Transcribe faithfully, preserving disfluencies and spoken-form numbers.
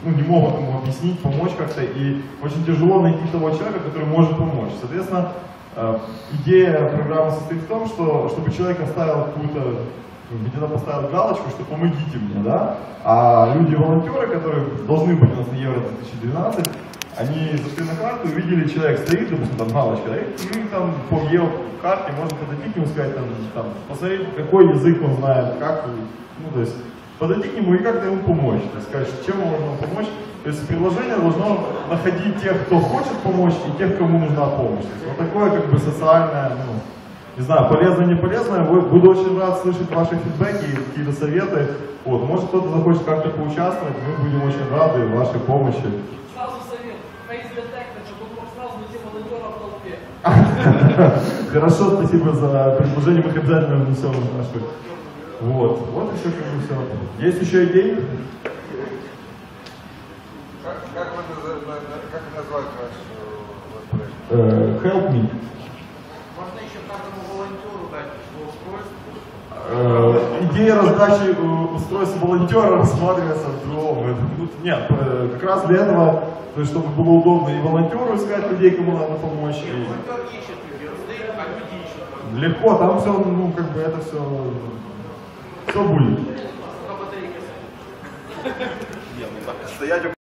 ну, не могут ему объяснить, помочь как-то, и очень тяжело найти того человека, который может помочь. Соответственно, идея программы состоит в том, что чтобы человек оставил какую-то, где-то поставил галочку, что помогите мне, да, а люди-волонтеры, которые должны быть у нас на Евро две тысячи двенадцать, они зашли на карту, увидели, человек стоит, допустим, там галочка, да, и мы там по геокарте можно подойти к нему, сказать, там, там, посмотреть, какой язык он знает, как, ну, то есть, подойти к нему и как-то ему помочь, то есть, сказать, чем можно ему помочь. То есть приложение должно находить тех, кто хочет помочь, и тех, кому нужна помощь. То есть, вот такое как бы социальное, ну, не знаю, полезное, не полезное. Буду очень рад слышать ваши фидбэки и какие-то советы. Вот, может кто-то захочет как-то поучаствовать, мы будем очень рады вашей помощи. Сразу совет, фейс-детектор, чтобы он мог сразу найти волонтера в толпе. Хорошо, спасибо за предложение, мы их обязательно внесем в нашу. Вот, вот и все, как бы все. Есть еще идеи? Как, как, вы, как вы назвали ваш проект? Uh, help me. Можно еще каждому волонтеру дать устройство. Uh, идея раздачи uh, устройств волонтера рассматривается в другом. Нет, uh, как раз для этого, то есть, чтобы было удобно и волонтеру искать людей, кому надо помочь. И... Волонтер ищет людей, стоит, а люди ищут. Легко, там все, ну, как бы это все, все будет. Про батарейки. Стоять